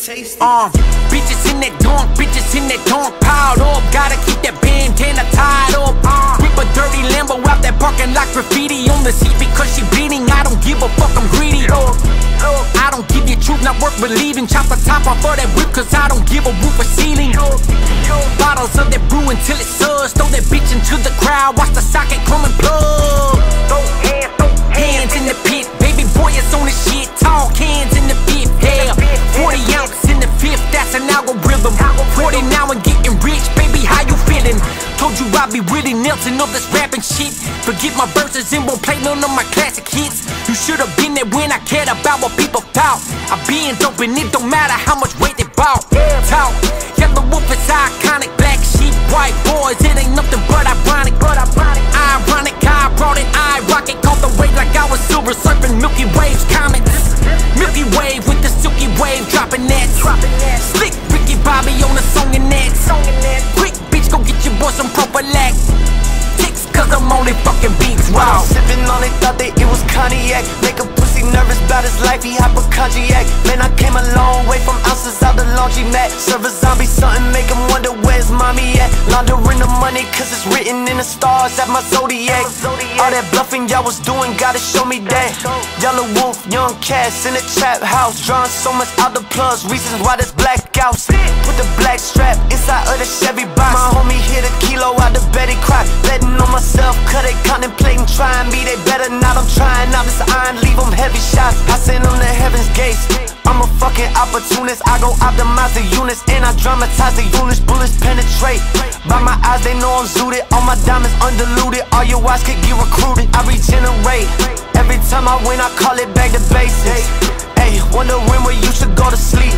tasty. Bitches in that donk, piled up. Gotta keep that bandana tied up. Whip a dirty Lambo out that parking lot, graffiti on the seat because she bleeding. I don't give a fuck, I'm greedy. I don't give you truth, not worth believing. Chop the top off of that whip cause I don't give a roof or ceiling. Bottles of that brew until it suds. Throw that bitch into the crowd, watch the socket come and plug. Hands in the pit, baby boy is on the shit. Tall cans in the fifth, yeah. 40 ounce in the fifth, that's an algorithm. 40 now and getting rich, baby, how you feeling? Told you I be Willie Nelson of this rapping shit. Forget my verses and won't play none of my classic hits. You should've been there when I cared about what people thought. I been dope and it don't matter how much weight they bought. Talk, yellow wolf is iconic. Black sheep, white boys, it ain't nothing but ironic. Ironic, I brought it, I rocket. Caught the wave like I was silver surfing Milky Wave's comets. Milky Wave with the silky wave dropping nets. Slick Ricky Bobby on the song and nets. Quick bitch, go get your boy some prophylactics, cause I'm only fucking beats raw. Sipping on it, thought that it was cognac. Make a pussy nervous about his life, he hypochondriac. Man, I came a long way from ounces out the laundromat. Serve a zombie something, make him wonder where's mommy at. Laundering the money cause it's written in the stars at my zodiac. All that bluffing y'all was doing, gotta show me that. Yellow wolf, young cats in the trap house. Drawing so much out the plugs, reasons why there's blackouts. Put the black strap inside of the Chevy box. My homie hit a kilo out the Betty Crock. Betting on myself, cut it, contemplating, trying me. They better not, I'm trying out this iron, leave them heavy shots. I send them to heaven's gates. I'm a fucking opportunist, I go optimize the units and I dramatize the units. Bullets penetrate, by my eyes they know I'm zooted. All my diamonds undiluted, all your eyes could get recruited. I regenerate, every time I win I call it back to basics. Hey, wondering where you should go to sleep.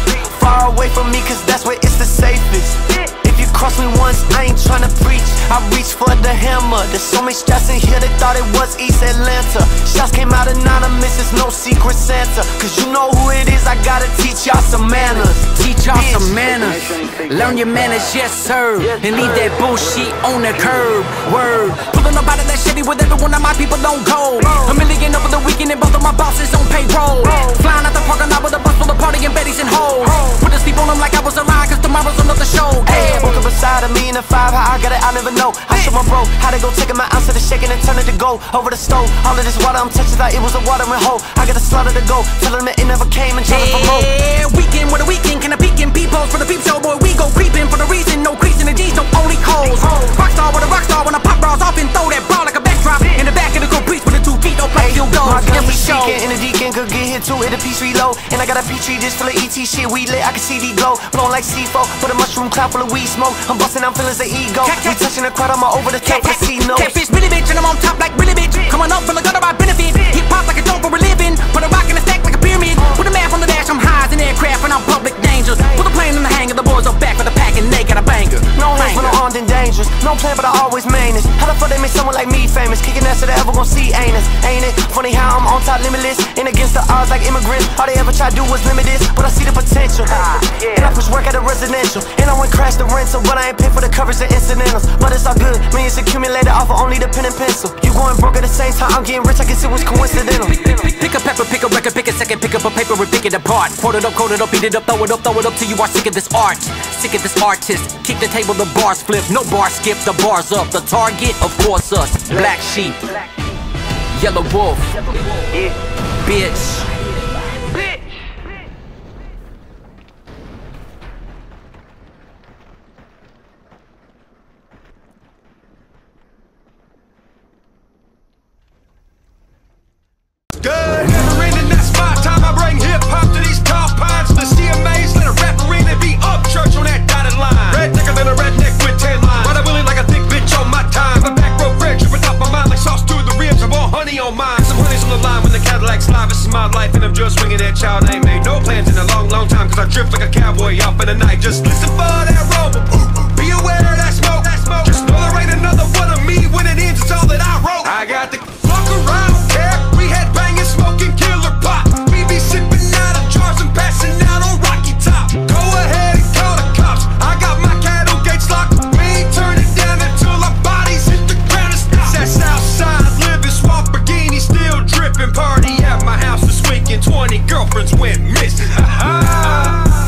Far away from me cause that's where it's the safest. If you cross me once, I ain't tryna preach. I reach for the hammer. There's so many shots in here, they thought it was East Atlanta. Shots came out anonymous, it's no secret Santa. Cause you know who it is, I gotta teach y'all some manners. Teach y'all some manners. Learn your manners, yes sir. And leave that bullshit on the curb. Word. Pulling up out of that Chevy with every one of my people don't go. $1 million over the weekend and both of my bosses on payroll. Flying out the parking lot with a bus full of party and Betty's and hoes. Put a sleep on them like I was alive cause tomorrow's another show. Woke up beside of me in a 5, how I got it, I never know. I showed my bro how to go taking my ounce of the shaking and turn it to gold. Over the stove, all of this water I'm touching like it was a watering hole. I got a slaughter to go, tell them that it never came and tell them for more. Yeah, weekend with a weekend, can I peek in peepholes for the peep show? Boy, we go creeping for the reason, no crease in the jeans, no only holes. Rockstar with a rockstar when I pop bras off and throw that ball like a backdrop. In the back of the caprice with the 2 feet, no play field goals. My gun was shaking and the deacon could get hit too, hit a piece reload. And I got a Petri dish full of ET shit, we lit, I can see the glow. Blowing like C4, with a mushroom cloud full of weed smoke. I'm busting out feelings of ego. We touching the crowd, I'm all over the top casino. Catfish, really bitch, and I'm on top like really bitch. Coming up from the gutter, I benefit. Hip hop like a joke for a living. Put a rock in a stack like a pyramid. Put a map on the dash, I'm high as an aircraft and I'm public danger. Put a plane in the hangar, the boys are back for the pack and they got a banger. No hands when I'm armed and dangerous. No plan, but I always main this. How the fuck they make someone like me famous? Kicking ass that they ever gon' see, ain't it? Ain't it? Funny how I'm on top limitless. And against the odds like immigrants. All they ever try to do was limit this, but I see the potential. And I push work at a residential. And I went crash the rental, but I ain't pay for the coverage and incidentals. But it's all good, millions accumulated off of only the pen and pencil. You going broke at the same time, I'm getting rich, I guess it was coincidental. Pick a pepper, pick a record, pick a second, pick up a paper and pick it apart. Quote it up, beat it up, throw it up till you are sick of this art. Sick of this artist, kick the table, the bars flip. No bar skip, the bars up. The target, of course us. Black sheep, yellow wolf, bitch. Good. Never in that spot, time I bring hip-hop to these top pines. The CMAs, let a rapper in and be up church on that dotted line. Red thicker than a redneck with 10 lines. Ride a willie like a thick bitch on my time. The back row Fred tripping off my mind like sauce to the ribs. I want honey on mine. Some honey's on the line when the Cadillac's live. This is my life and I'm just swinging that child. I ain't made no plans in a long, long time cause I drift like a cowboy off in the night. Just listen for that rumble. Be aware of that smoke. Just know there ain't another one of me. When it ends, it's all that I wrote. I got the fuck around, care. We had banging, smoking, killer pot. We be sipping out of jars and passing out on Rocky Top. Go ahead and call the cops. I got my cattle gates locked. We ain't turning down until our bodies hit the ground and stop. That Southside living, swamp Burgini still dripping. Party at my house this weekend. 20 girlfriends went missing. Ha ha.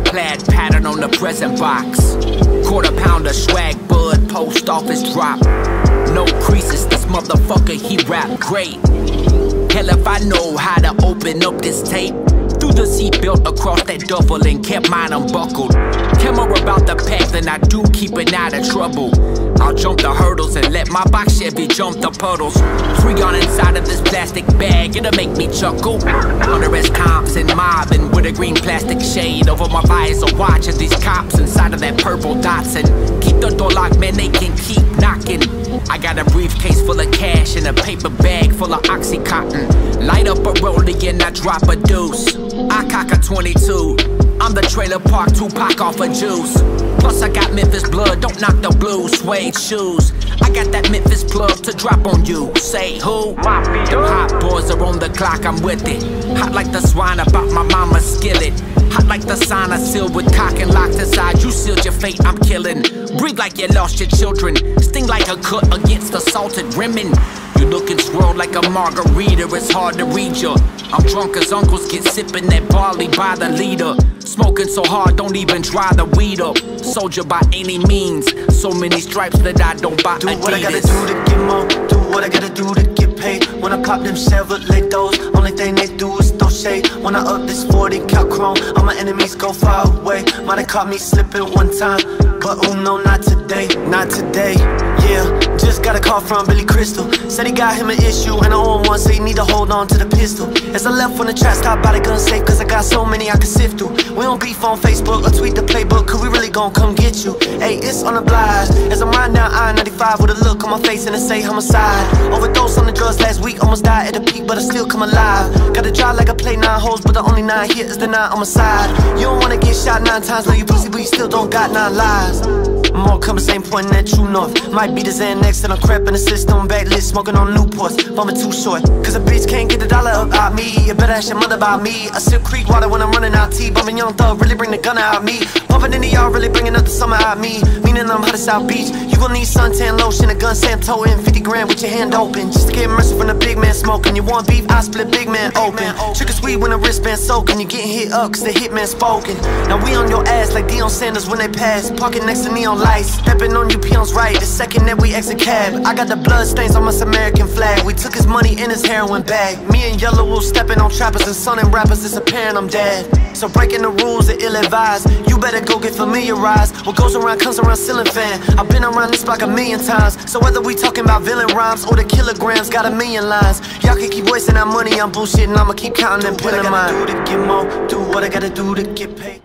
plaid pattern on the present box. Quarter pounder swag bud, post office drop. No creases, this motherfucker, he rap great. Hell if I know how to open up this tape. Threw the seatbelt across that duffel and kept mine unbuckled. Care more about the path than I do keeping out of trouble. I'll jump the hurdles and let my box Chevy jump the puddles. Free on inside of this plastic bag, it'll make me chuckle. Under as comps and mobbing with a green plastic shade over my visor, watching these cops inside of that purple Datsun. Keep the door locked, man, they can keep knocking. I got a briefcase full of cash and a paper bag full of Oxycontin. Light up a rollie and I drop a deuce. I cock a 22. I'm the trailer park Tupac off of juice. Plus I got Memphis blood, don't knock the blues. Suede shoes, I got that Memphis plug to drop on you. Say who? Them hot boys are on the clock, I'm with it. Hot like the swine about my mama's skillet. Hot like the sign I sealed with cock and locked inside. You sealed your fate, I'm killing. Breathe like you lost your children. Sting like a cut against the salted women. You looking swirled like a margarita, it's hard to read you. I'm drunk as uncles get sipping that barley by the liter. Smoking so hard, don't even dry the weed up. Soldier by any means, so many stripes that I don't buy Adidas. Do what I gotta do to get more, do what I gotta do to get paid. When I pop them Chevrolet doors, only thing they do is throw shade. When I up this 40 count chrome, all my enemies go far away. Might have caught me slipping one time, but oh no, not today, not today. Yeah, just got a call from Billy Crystal. Said he got him an issue and I own one, so he need to hold on to the pistol. As I left from the trap, stopped by the gun safe, cause I got so many I can sift through. We don't beef on Facebook or tweet the playbook, cause we really gon' come get you. Hey, it's on the blast. As I'm riding down I-95 with a look on my face and it say homicide. Overdose on the drugs last week, almost died at the peak, but I still come alive. Gotta drive like I play 9 holes, but the only 9 here is the 9 on my side. You don't wanna get shot 9 times, no you pussy, but you still don't got 9 lives. More compass ain't pointing at true north. Might be the Xanax and I'm cramping the system. Backlist, smoking on Newports, bumping too short. Cause a bitch can't get a dollar up out me. You better ask your mother about me. I sip creek water when I'm running out tea. Bumping Young Thug, really bring the gun out me. Bumping into y'all, really bringing up the summer out me. Meaning I'm hot as South Beach. You gon' need suntan lotion, a gun Santo in 50 grand with your hand open. Just to get mercy from the big man smoking. You want beef, I split big man open. Trick or sweet when the wristband soaking. You getting hit up cause the hitman spoken. Now we on your ass like Deion Sanders when they pass. Parking next to neon lights. Stepping on you peons right the second that we exit cab. I got the blood stains on my American flag. We took his money in his heroin bag. Me and Yellow Wolf stepping on trappers and son and rappers. It's apparent I'm dead. So breaking the rules are ill-advised. You better go get familiarized. What goes around comes around, ceiling fan. I've been around this block 1,000,000 times. So whether we talking about villain rhymes or the kilograms, got 1,000,000 lines. Y'all can keep wasting that money on bullshit and I'ma keep counting them pilling mine. Do what I gotta do to get more, do what I gotta do to get paid.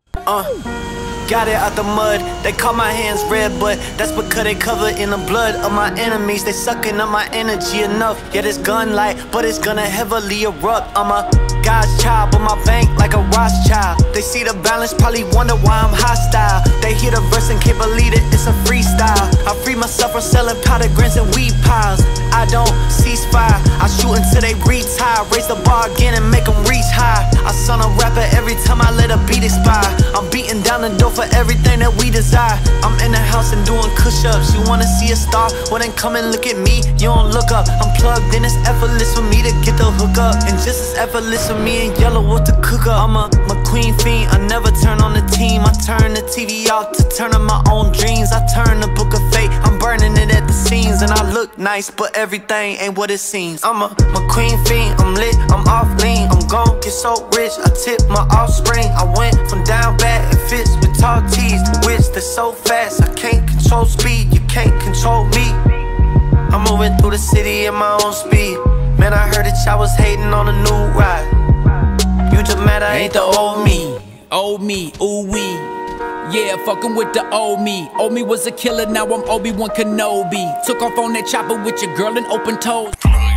Got it out the mud, they call my hands red, but that's because they covered in the blood of my enemies. They sucking up my energy enough. Yeah, this gun light, but it's gonna heavily erupt. I'm a God's child, but my bank like a Rothschild. They see the balance, probably wonder why I'm hostile. They hear the verse and can't believe it, it's a freestyle. I free myself from selling powder grants and weed piles. I don't cease fire, I shoot until they retire. Raise the bar again and make them reach high. I son a rapper every time I let a beat expire. I'm beating down the door for everything that we desire. I'm in the house and doing push-ups. You wanna see a star? Well then come and look at me. You don't look up. I'm plugged in, it's effortless for me to get the hook up. And just as effortless for me and Yellow Wolf to cook up. I'm a McQueen fiend, I never turn on the team. I turn the TV off to turn on my own dreams. I turn the book of fate, I'm burning it at the seams. And I look nice, but everything ain't what it seems. I'm a McQueen fiend, I'm lit, I'm off lean. I'm gon' get so rich, I tip my offspring. I went from down bad and fits with tall tees. Which they're so fast, I can't control speed. You can't control me. I'm moving through the city at my own speed. Man, I heard that y'all was hating on a new ride. You just mad I ain't the old me. Old me, ooh wee. Yeah, fucking with the old me. Old me was a killer, now I'm Obi-Wan Kenobi. Took off on that chopper with your girl in open toes.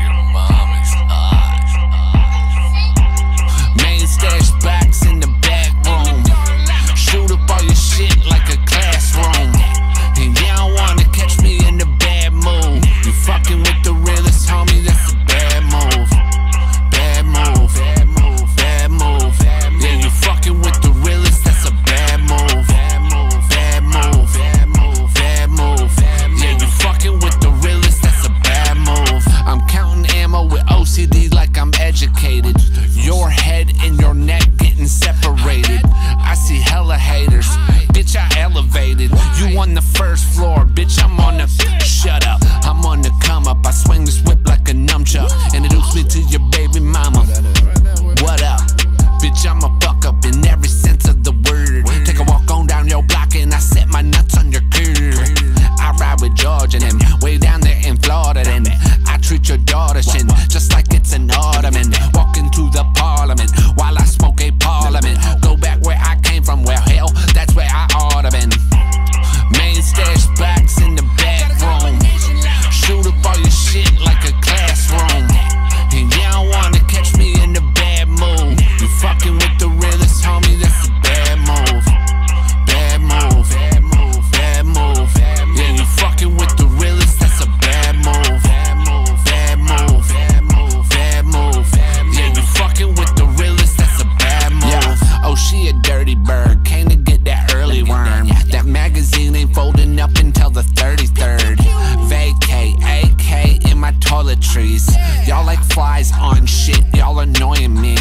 Main stash box in the back room. Shoot up all your shit like a classroom. And you don't wanna catch me in the bad mood. You fucking with the realest homie, that's a bad move. Bad move, bad move, bad move. Yeah, you fucking with the realest, that's a bad move. Bad move, bad move, bad move, bad move. Yeah, you fucking with the realest, that's a bad move. I'm shit like a classroom. And you don't wanna catch me in the bad mood. You fucking with the realest, homie, that's a bad move. Bad move, bad move, bad move. Yeah, you fucking with the realest, that's a bad move. Bad move, bad move, bad move, bad move. Yeah, you fucking with the realest, that's a bad move. Yeah. Oh, she a dirty bird, came to get that early worm. That magazine ain't folding up until the 33rd. Vacay, AK in my toiletries. Y'all like flies on shit, y'all annoying me.